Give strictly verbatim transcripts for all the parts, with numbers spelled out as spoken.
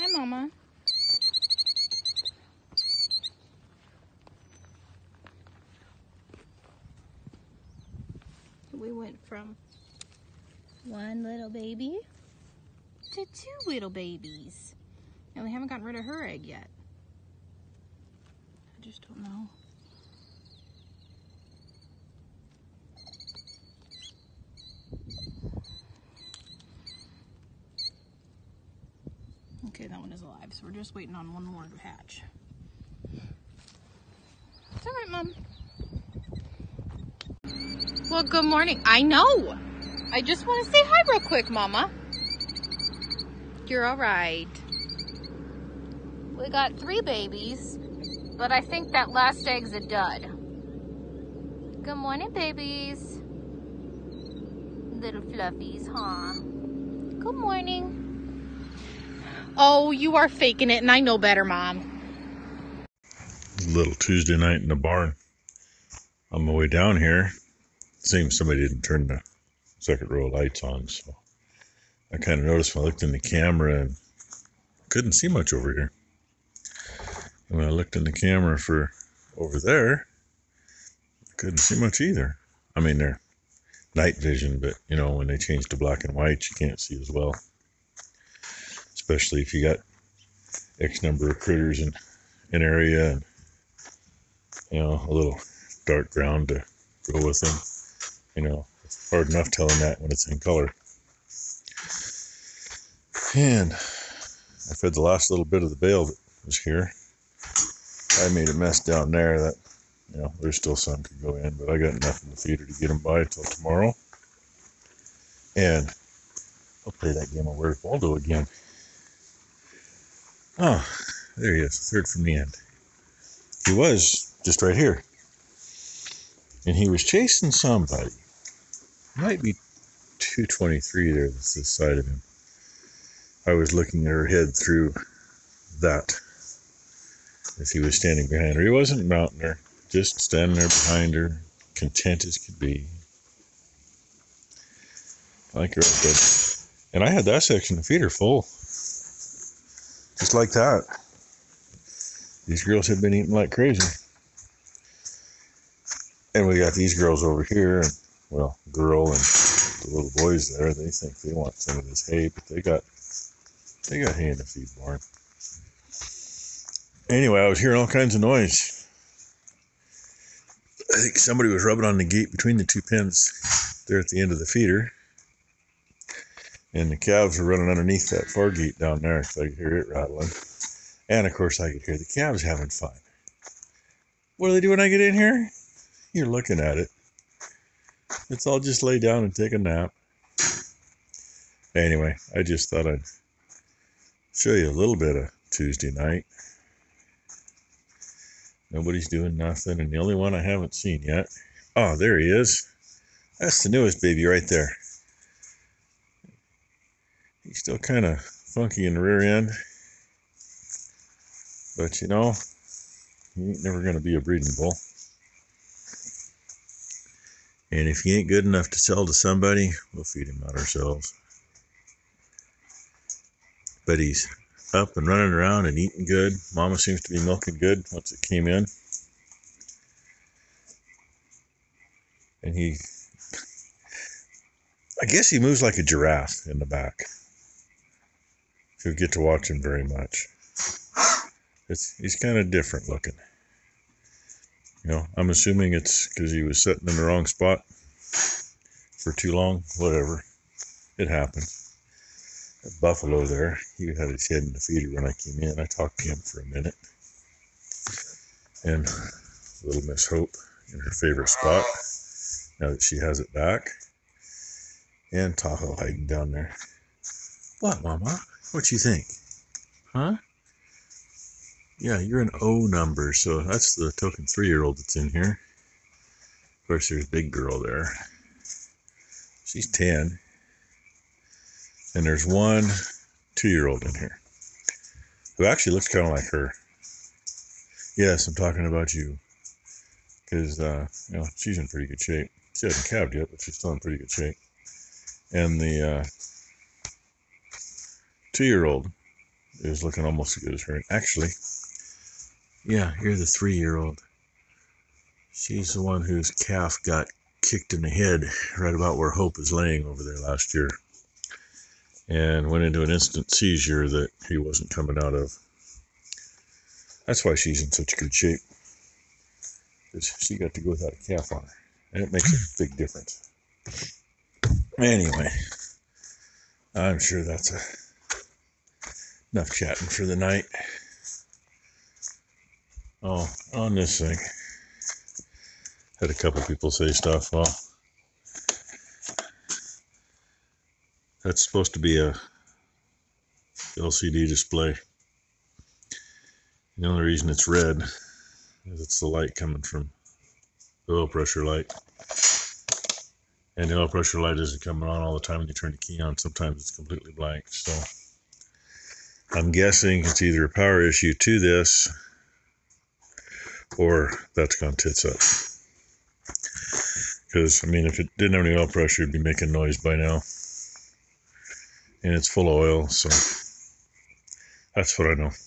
Hi, Mama. We went from one little baby to two little babies. And we haven't gotten rid of her egg yet. I just don't know. Okay, that one is alive, so we're just waiting on one more to hatch. It's all right, Mom. Well, good morning. I know. I just want to say hi real quick, Mama. You're all right. We got three babies, but I think that last egg's a dud. Good morning, babies. Little fluffies, huh? Good morning. Oh, you are faking it, and I know better, Mom. Little Tuesday night in the barn. On my way down here, it seems somebody didn't turn the second row of lights on, so I kind of noticed when I looked in the camera and couldn't see much over here. And when I looked in the camera for over there, I couldn't see much either. I mean, they're night vision, but you know, when they change to black and white, you can't see as well. Especially if you got X number of critters in an area and, you know, a little dark ground to go with them. You know, it's hard enough telling that when it's in color. And I fed the last little bit of the bale that was here. I made a mess down there that, you know, there's still some could go in, but I got enough in the feeder to get them by till tomorrow. And I'll play that game of Where's Waldo again. Oh, there he is, third from the end. He was just right here. And he was chasing somebody. Might be two twenty-three there, that's this side of him. I was looking at her head through that as he was standing behind her. He wasn't mounting her, just standing there behind her, content as could be. Like her up there. And I had that section of feeder full. Just like that. These girls have been eating like crazy. And we got these girls over here, and well, girl and the little boys there, they think they want some of this hay, but they got they got hay in the feed barn. Anyway, I was hearing all kinds of noise. I think somebody was rubbing on the gate between the two pens there at the end of the feeder. And the calves were running underneath that far gate down there, so I could hear it rattling. And of course I could hear the calves having fun. What do they do when I get in here? You're looking at it. It's all just lay down and take a nap. Anyway, I just thought I'd show you a little bit of Tuesday night. Nobody's doing nothing, and the only one I haven't seen yet. Oh, there he is. That's the newest baby right there. He's still kind of funky in the rear end. But you know, he ain't never going to be a breeding bull. And if he ain't good enough to sell to somebody, we'll feed him out ourselves. But he's up and running around and eating good. Mama seems to be milking good once it came in. And he, I guess he moves like a giraffe in the back. You'll get to watch him very much. It's, he's kind of different looking. You know, I'm assuming it's because he was sitting in the wrong spot for too long. Whatever. It happens. That buffalo there, he had his head in the feeder when I came in. I talked to him for a minute. And little Miss Hope in her favorite spot, now that she has it back. And Tahoe hiding down there. What, Mama? What you think? Huh? Yeah, you're an O number, so that's the token three-year-old that's in here. Of course, there's big girl there. She's ten. And there's one two-year-old in here who actually looks kind of like her. Yes, I'm talking about you. Because, uh, you know, she's in pretty good shape. She hasn't calved yet, but she's still in pretty good shape. And the uh, two-year-old It was looking almost as good as her. Actually, yeah, you're the three-year-old. She's the one whose calf got kicked in the head right about where Hope is laying over there last year, and went into an instant seizure that he wasn't coming out of. That's why she's in such good shape, because she got to go without a calf on her, and it makes a big difference. Anyway, I'm sure that's a, enough chatting for the night. Oh, on this thing, had a couple people say stuff. Well, that's supposed to be a L C D display. The only reason it's red is it's the light coming from the oil pressure light. And the oil pressure light isn't coming on all the time when you turn the key on. Sometimes it's completely blank. So I'm guessing it's either a power issue to this, or that's gone tits up. Because, I mean, if it didn't have any oil pressure, it'd be making noise by now. And it's full of oil, so that's what I know.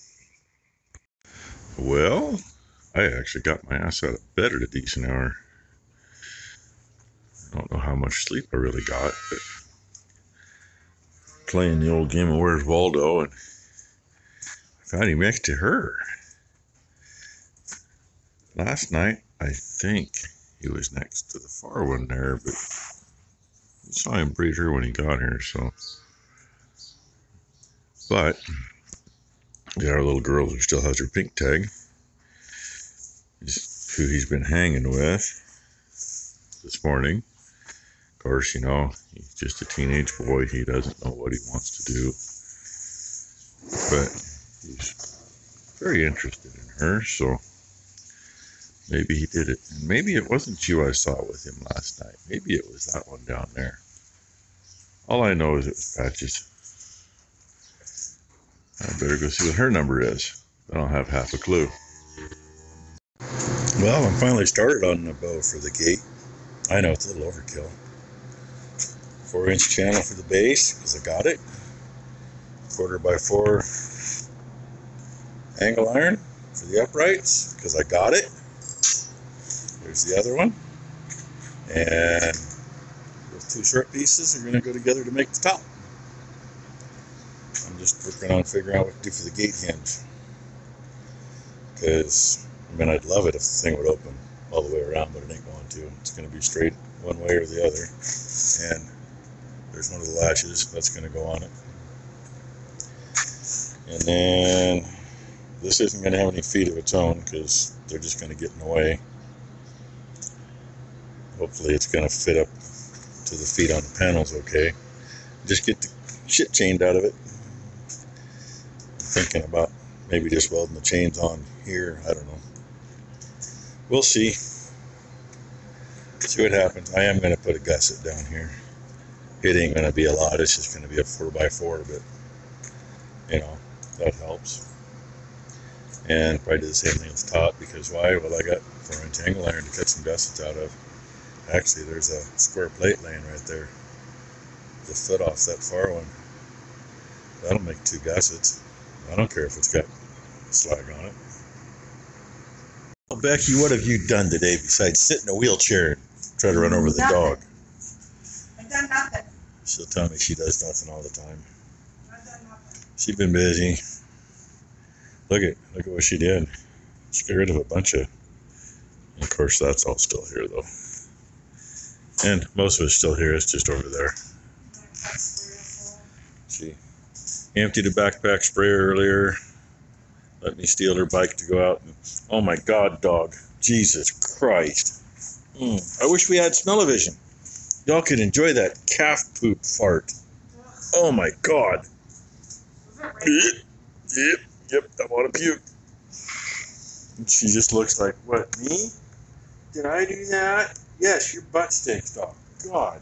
Well, I actually got my ass out of bed at a decent hour. I don't know how much sleep I really got, but playing the old game of Where's Waldo, and I found him next to her. Last night, I think he was next to the far one there, but I saw him breed her when he got here, so. But, the our little girl who still has her pink tag, is who he's been hanging with this morning. Of course, you know, he's just a teenage boy. He doesn't know what he wants to do. But he's very interested in her, so maybe he did it. And maybe it wasn't you I saw with him last night. Maybe it was that one down there. All I know is it was Patches. I better go see what her number is. I don't have half a clue. Well, I'm finally started on the bow for the gate. I know it's a little overkill. Four inch channel for the base, because I got it. Quarter by four angle iron for the uprights, because I got it. There's the other one. And those two short pieces are going to go together to make the top. I'm just working on figuring out what to do for the gate hinge. Because, I mean, I'd love it if the thing would open all the way around, but it ain't going to. It's going to be straight one way or the other. And there's one of the latches that's going to go on it. And then this isn't going to have any feet of its own because they're just going to get in the way. Hopefully it's going to fit up to the feet on the panels okay. Just get the shit chained out of it. I'm thinking about maybe just welding the chains on here. I don't know. We'll see. See what happens. I am going to put a gusset down here. It ain't going to be a lot. It's just going to be a four by four, but, you know, that helps. And probably do the same thing at the top, because why? Well, I got four inch angle iron to cut some gussets out of. Actually, there's a square plate laying right there. The foot off that far one. That'll make two gussets. I don't care if it's got slag on it. Well, Becky, what have you done today besides sit in a wheelchair and try to run over the nothing. dog? I've done nothing. She'll tell me she does nothing all the time. I've done nothing. She's been busy. Look at look at what she did. She got rid of a bunch of. And of course, that's all still here though. And most of it's still here. It's just over there. She emptied a backpack sprayer earlier. Let me steal her bike to go out. And, oh my God, dog! Jesus Christ! Mm, I wish we had smell-o-vision. Y'all could enjoy that calf poop fart. Oh my God! Yep, yep, yep. I want to puke. And she just looks like, what, me? Did I do that? Yes, your butt stinks, dog. God.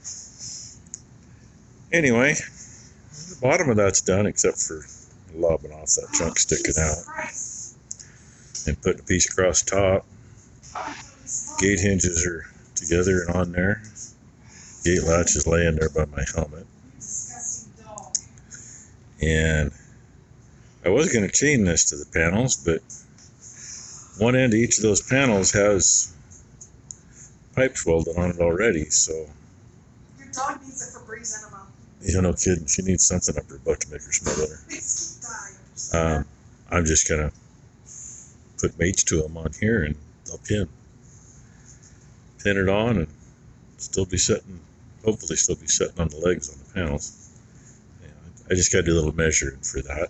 Anyway, the bottom of that's done, except for lobbing off that chunk sticking out. And putting a piece across the top. Gate hinges are together and on there. Gate latch is laying there by my helmet. And I was going to chain this to the panels, but one end of each of those panels has pipes welded on it already, so. Your dog needs a Febreze enema. You know, no kidding. She needs something up her butt to make her smell better. Please die. Um, I'm just going to put mates to them on here and I'll pin. Pin it on and still be sitting, hopefully still be sitting on the legs on the panels. Yeah, I just got to do a little measuring for that.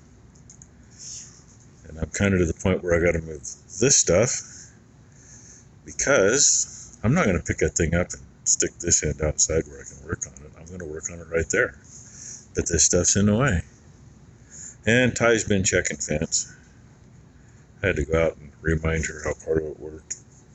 And I'm kind of to the point where I got to move this stuff because I'm not going to pick that thing up and stick this end outside where I can work on it. I'm going to work on it right there. But this stuff's in the way. And Ty's been checking fence. I had to go out and remind her how part of it worked.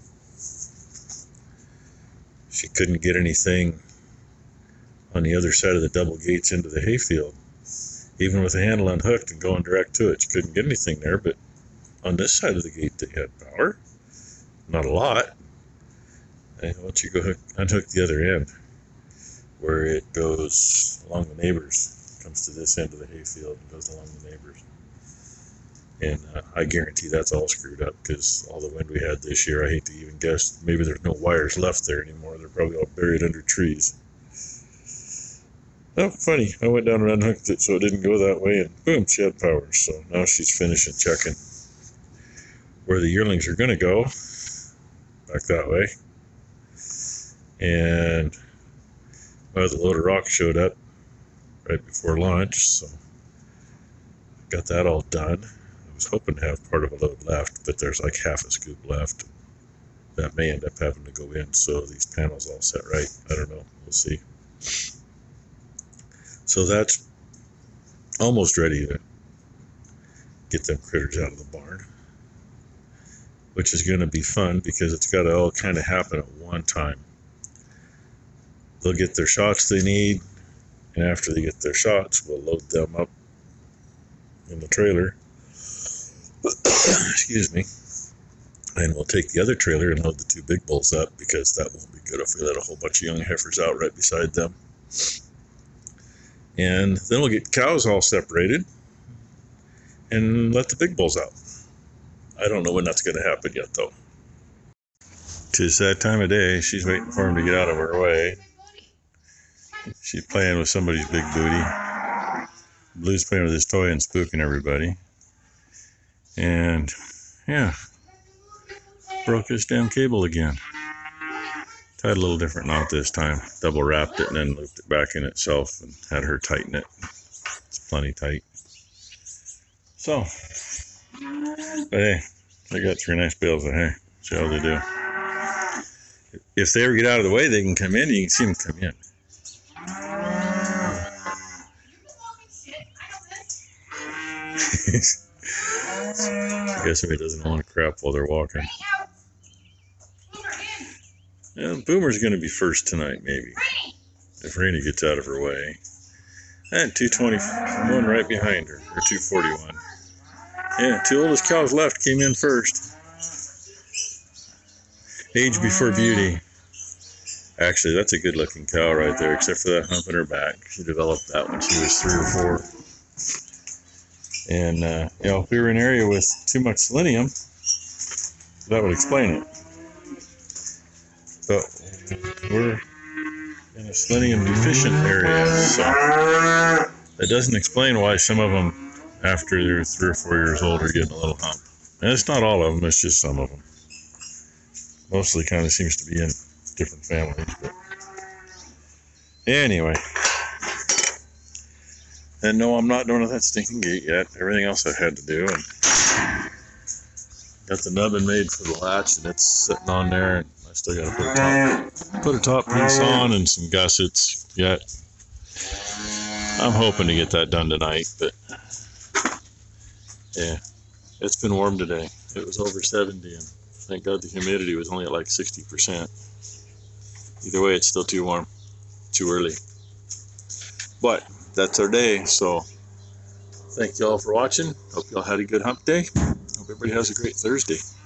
She couldn't get anything on the other side of the double gates into the hayfield. Even with the handle unhooked and going direct to it, she couldn't get anything there, but on this side of the gate they had power. Not a lot. And once you go hook, unhook the other end, where it goes along the neighbors, comes to this end of the hayfield and goes along the neighbors. And uh, I guarantee that's all screwed up because all the wind we had this year, I hate to even guess, maybe there's no wires left there anymore. They're probably all buried under trees. Oh, funny. I went down and unhooked it so it didn't go that way, and boom, she had power. So now she's finishing checking where the yearlings are going to go, back that way. And well, the load of rock showed up right before lunch, so got that all done. I was hoping to have part of a load left, but there's like half a scoop left. That may end up having to go in, so these panels all set right. I don't know. We'll see. So that's almost ready to get them critters out of the barn, which is going to be fun because it's got to all kind of happen at one time. They'll get their shots they need, and after they get their shots, we'll load them up in the trailer. Excuse me. And we'll take the other trailer and load the two big bulls up because that won't be good if we let a whole bunch of young heifers out right beside them. And then we'll get cows all separated and let the big bulls out. I don't know when that's going to happen yet, though. 'Tis that time of day. She's waiting for him to get out of her way. She's playing with somebody's big booty. Blue's playing with his toy and spooking everybody. And, yeah, broke his damn cable again. Tied a little different knot this time. Double wrapped it and then looped it back in itself and had her tighten it. It's plenty tight. So, but hey, I got three nice bales of hay. See how they do. If they ever get out of the way, they can come in. You can see them come in. I guess if he doesn't want to crap while they're walking. Yeah, Boomer's going to be first tonight, maybe. If Rainy gets out of her way. And two twenty-one right behind her, or two forty-one. Yeah, two oldest cows left came in first. Age before beauty. Actually, that's a good looking cow right there, except for that hump in her back. She developed that when she was three or four. And, uh, you know, if we were in an area with too much selenium, that would explain it. But we're in a selenium deficient area, so that doesn't explain why some of them, after they're three or four years old, are getting a little hump. And it's not all of them, it's just some of them. Mostly kind of seems to be in different families, but anyway. And no, I'm not doing that stinking gate yet. Everything else I've had to do, and got the nubbin made for the latch, and it's sitting on there, and I still got to put a top, put a top piece on and some gussets yet. I'm hoping to get that done tonight, but yeah, it's been warm today. It was over seventy, and thank God the humidity was only at like sixty percent. Either way, it's still too warm, too early. But that's our day, so thank you all for watching. Hope you all had a good hump day. Hope everybody has a great Thursday.